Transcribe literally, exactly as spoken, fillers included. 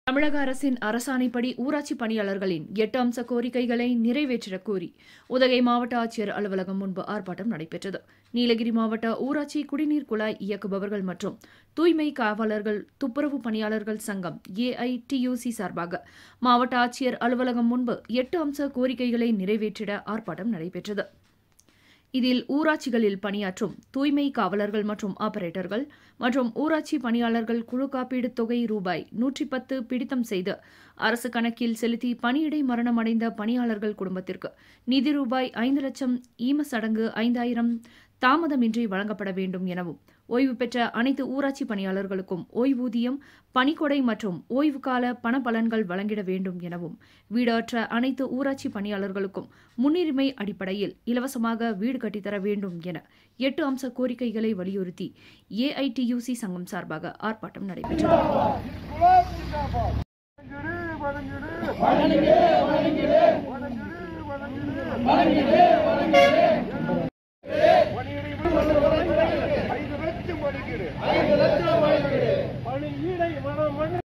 தமிழக அரசின் அரசாணைப்படி ஊராட்சி பணியாளர்களின் எட்டு அம்ச கோரிக்கைகளை நிறைவேற்றக் கோரி உதகை மாவட்ட ஆட்சியர் அலுவலகம் முன்பு ஆர்ப்பாட்டம் நடைபெற்றது. நீலகிரி மாவட்ட ஊராட்சி குடிநீர் குழாய் இயக்குபவர்கள் மற்றும் தூய்மை காவலர்கள் துப்புரவு பணியாளர்கள் சங்கம் ஏஐடியூசி சார்பாக மாவட்ட ஆட்சியர் அலுவலகம் முன்பு எட்டு அம்ச கோரிக்கைகளை நிறைவேற்றிட ஆர்ப்பாட்டம் நடைபெற்றது. இதில் ஊராட்சிகளில் பணியாற்றும் தூய்மை காவலர்கள் மற்றும் ஆபரேட்டர்கள் மற்றும் ஊராட்சி பணியாளர்கள் குழு காப்பீடு தொகை ரூபாய் நூற்றி பத்து பிடித்தம் செய்து அரசு கணக்கில் செலுத்தி பணியிடை மரணமடைந்த பணியாளர்கள் குடும்பத்திற்கு நிதி ரூபாய் ஐந்து லட்சம் ஈமச்சடங்கு ஐந்தாயிரம் தாமதமின்றி வழங்கப்பட வேண்டும் எனவும், ஓய்வு பெற்ற அனைத்து ஊராட்சி பணியாளர்களுக்கும் ஓய்வூதியம், பணிக்கொடை மற்றும் ஓய்வு கால பணப்பலன்கள் வழங்கிட வேண்டும் எனவும், வீடற்ற அனைத்து ஊராட்சி பணியாளர்களுக்கும் முன்னுரிமை அடிப்படையில் இலவசமாக வீடு கட்டித்தர வேண்டும் என எட்டு அம்ச கோரிக்கைகளை வலியுறுத்தி ஏஐடியூசி சங்கம் சார்பாக ஆர்ப்பாட்டம் நடைபெற்றது. ஐந்து லட்சம் பணியீடை